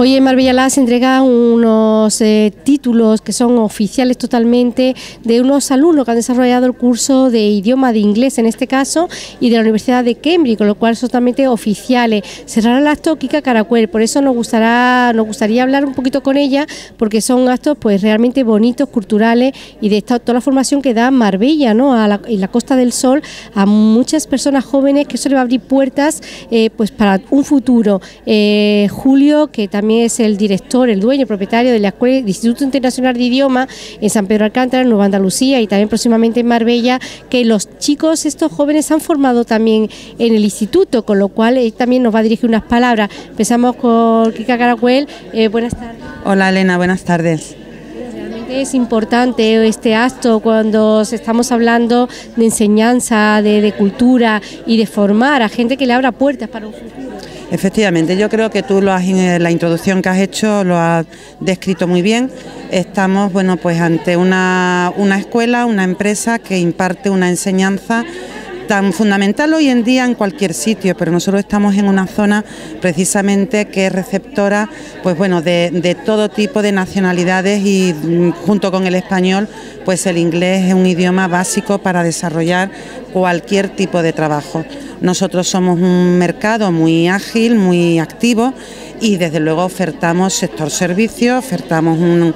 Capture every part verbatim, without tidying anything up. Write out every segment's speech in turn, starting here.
Hoy en Marbella Lab se entregan unos eh, títulos que son oficiales totalmente de unos alumnos que han desarrollado el curso de idioma de inglés en este caso y de la Universidad de Cambridge, con lo cual son totalmente oficiales. Cerrará el acto Kika Caracuel, por eso nos gustará, nos gustaría hablar un poquito con ella, porque son actos pues realmente bonitos, culturales y de esta, toda la formación que da Marbella, ¿no? A la, en la Costa del Sol, a muchas personas jóvenes, que eso le va a abrir puertas eh, pues para un futuro. Eh, Julio, que también es el director, el dueño, el propietario de la Escuela del Instituto Internacional de Idioma en San Pedro Alcántara, en Nueva Andalucía y también próximamente en Marbella, que los chicos, estos jóvenes, han formado también en el instituto, con lo cual él también nos va a dirigir unas palabras. Empezamos con Kika Caracuel. Eh, buenas tardes. Hola Elena, buenas tardes. Realmente es importante este acto cuando estamos hablando de enseñanza, de, de cultura y de formar a gente que le abra puertas para un futuro. Efectivamente, yo creo que tú lo has, la introducción que has hecho lo has descrito muy bien. Estamos, bueno, pues ante una, una escuela, una empresa que imparte una enseñanza tan fundamental hoy en día en cualquier sitio, pero nosotros estamos en una zona precisamente que es receptora, pues bueno, de, de todo tipo de nacionalidades, y junto con el español, pues el inglés es un idioma básico para desarrollar cualquier tipo de trabajo. Nosotros somos un mercado muy ágil, muy activo, y desde luego ofertamos sector servicios, ofertamos un,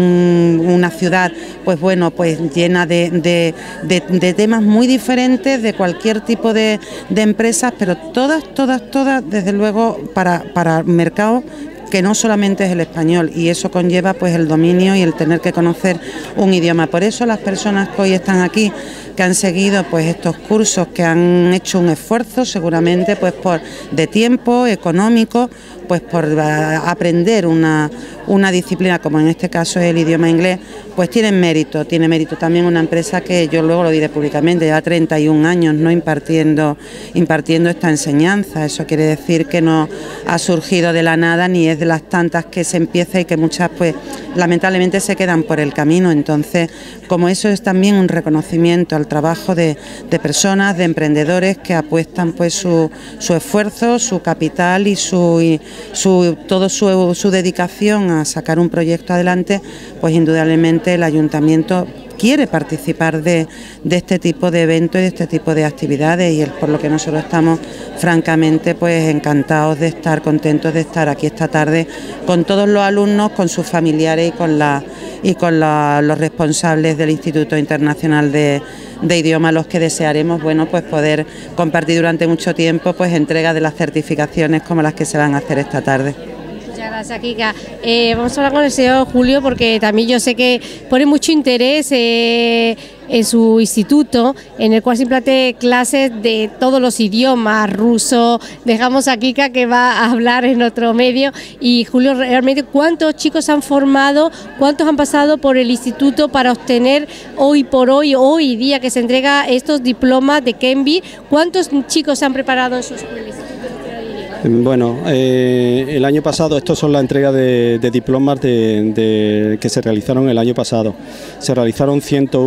un, una ciudad pues bueno, pues llena de, de, de, de temas muy diferentes, de cualquier tipo de, de empresas, pero todas, todas, todas, desde luego para, para mercado que no solamente es el español, y eso conlleva pues el dominio y el tener que conocer un idioma. Por eso las personas que hoy están aquí, que han seguido pues estos cursos, que han hecho un esfuerzo seguramente pues por de tiempo, económico, pues por aprender una, una disciplina como en este caso es el idioma inglés, pues tienen mérito. Tiene mérito también una empresa que yo luego lo diré públicamente, lleva treinta y un años no impartiendo, impartiendo esta enseñanza. Eso quiere decir que no ha surgido de la nada, ni es de las tantas que se empieza y que muchas pues lamentablemente se quedan por el camino. Entonces, como eso es también un reconocimiento al trabajo de, de personas, de emprendedores que apuestan pues su, su esfuerzo, su capital y su y su todo su, su dedicación a sacar un proyecto adelante, pues indudablemente el ayuntamiento quiere participar de, de este tipo de eventos y de este tipo de actividades, y es por lo que nosotros estamos francamente pues encantados de estar, contentos de estar aquí esta tarde con todos los alumnos, con sus familiares y con la y con la, los responsables del Instituto Internacional de, de Idioma, los que desearemos bueno pues poder compartir durante mucho tiempo pues entrega de las certificaciones como las que se van a hacer esta tarde. Muchas gracias, Kika. Eh, vamos a hablar con el señor Julio, porque también yo sé que pone mucho interés eh, en su instituto, en el cual se implante clases de todos los idiomas, ruso. Dejamos a Kika que va a hablar en otro medio. Y Julio, realmente, ¿cuántos chicos han formado, cuántos han pasado por el instituto para obtener hoy por hoy, hoy día que se entrega estos diplomas de Cambridge? ¿Cuántos chicos se han preparado en su escuela? Bueno, eh, el año pasado, estos son la entrega de, de diplomas de, de, que se realizaron el año pasado. Se realizaron ciento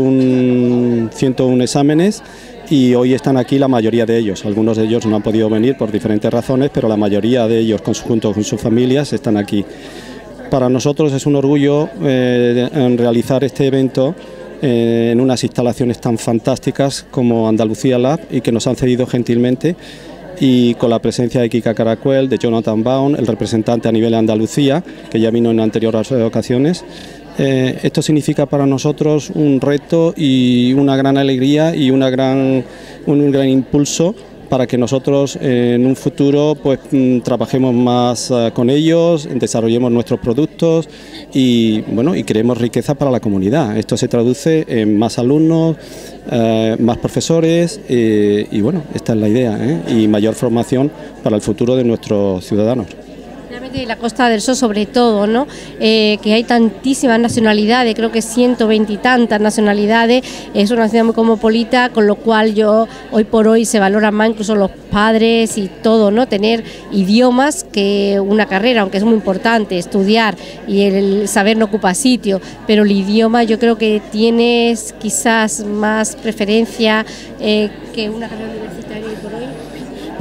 uno exámenes y hoy están aquí la mayoría de ellos. Algunos de ellos no han podido venir por diferentes razones, pero la mayoría de ellos, junto con sus familias, están aquí. Para nosotros es un orgullo eh, en realizar este evento eh, en unas instalaciones tan fantásticas como Andalucía Lab, y que nos han cedido gentilmente, y con la presencia de Kika Caracuel, de Jonathan Baum, el representante a nivel de Andalucía, que ya vino en anteriores ocasiones. Eh, esto significa para nosotros un reto y una gran alegría y una gran, un, un gran impulso para que nosotros eh, en un futuro pues trabajemos más uh, con ellos, desarrollemos nuestros productos y bueno, y creemos riqueza para la comunidad. Esto se traduce en más alumnos, eh, más profesores eh, y bueno, esta es la idea, ¿eh? Y mayor formación para el futuro de nuestros ciudadanos. De la Costa del Sol sobre todo, ¿no? Eh, que hay tantísimas nacionalidades, creo que ciento veinte y tantas nacionalidades, es una ciudad muy cosmopolita, con lo cual yo hoy por hoy se valora más incluso los padres y todo, ¿no? Tener idiomas que una carrera, aunque es muy importante estudiar y el saber no ocupa sitio, pero el idioma yo creo que tienes quizás más preferencia eh, que una carrera universitaria hoy por hoy.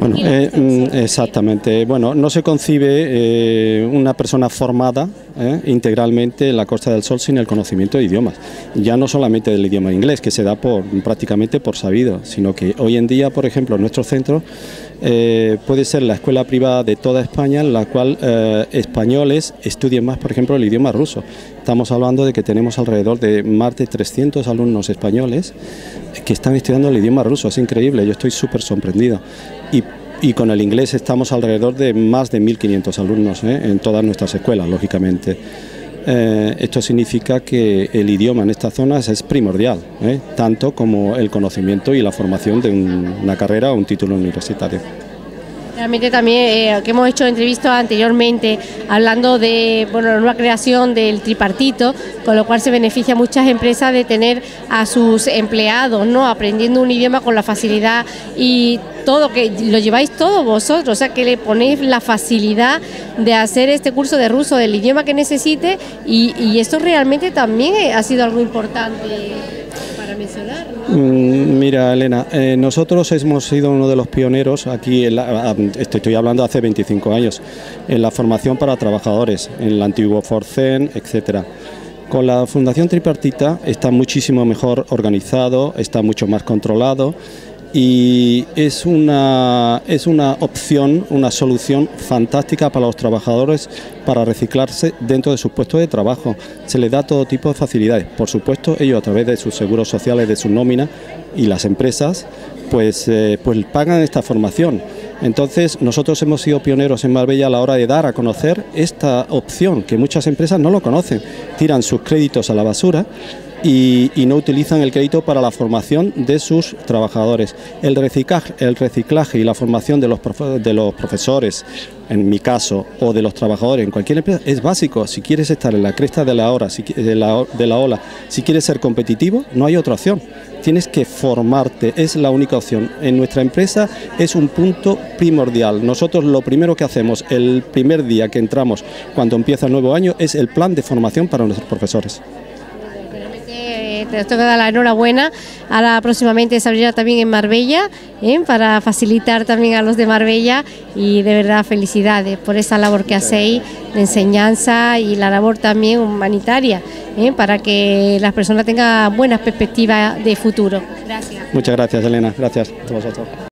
Bueno, eh, exactamente. Bueno, no se concibe eh, una persona formada eh, integralmente en la Costa del Sol sin el conocimiento de idiomas. Ya no solamente del idioma inglés, que se da por prácticamente por sabido, sino que hoy en día, por ejemplo, en nuestros centros eh, puede ser la escuela privada de toda España en la cual eh, españoles estudien más, por ejemplo, el idioma ruso. Estamos hablando de que tenemos alrededor de más de trescientos alumnos españoles que están estudiando el idioma ruso. Es increíble, yo estoy súper sorprendido. Y, y con el inglés estamos alrededor de más de mil quinientos alumnos ¿eh? en todas nuestras escuelas, lógicamente. Eh, esto significa que el idioma en estas zonas es primordial, ¿eh? tanto como el conocimiento y la formación de un, una carrera o un título universitario. Realmente también eh, que hemos hecho entrevistas anteriormente hablando de bueno, la nueva creación del tripartito, con lo cual se beneficia a muchas empresas de tener a sus empleados, ¿no? Aprendiendo un idioma con la facilidad y todo, que lo lleváis todos vosotros, o sea que le ponéis la facilidad de hacer este curso de ruso del idioma que necesite y, y esto realmente también ha sido algo importante para mencionar, ¿no? Mira, Elena, eh, nosotros hemos sido uno de los pioneros aquí, en la, estoy hablando hace veinticinco años, en la formación para trabajadores, en el antiguo Forcen, etcétera. Con la Fundación Tripartita está muchísimo mejor organizado, está mucho más controlado y es una, es una opción, una solución fantástica para los trabajadores para reciclarse dentro de sus puestos de trabajo. Se les da todo tipo de facilidades. Por supuesto, ellos a través de sus seguros sociales, de su nómina y las empresas, pues, eh, pues pagan esta formación. Entonces, nosotros hemos sido pioneros en Marbella a la hora de dar a conocer esta opción, que muchas empresas no lo conocen. Tiran sus créditos a la basura y, y no utilizan el crédito para la formación de sus trabajadores. El reciclaje, el reciclaje y la formación de los, profe, de los profesores, en mi caso, o de los trabajadores en cualquier empresa, es básico. Si quieres estar en la cresta de la, hora, si, de, la, de la ola, si quieres ser competitivo, no hay otra opción. Tienes que formarte, es la única opción. En nuestra empresa es un punto primordial. Nosotros lo primero que hacemos el primer día que entramos, cuando empieza el nuevo año, es el plan de formación para nuestros profesores. Te tengo que dar la enhorabuena. Ahora próximamente se abrirá también en Marbella, ¿eh? para facilitar también a los de Marbella y de verdad felicidades por esa labor que hacéis de enseñanza y la labor también humanitaria, ¿eh? para que las personas tengan buenas perspectivas de futuro. Gracias. Muchas gracias, Elena. Gracias a vosotros.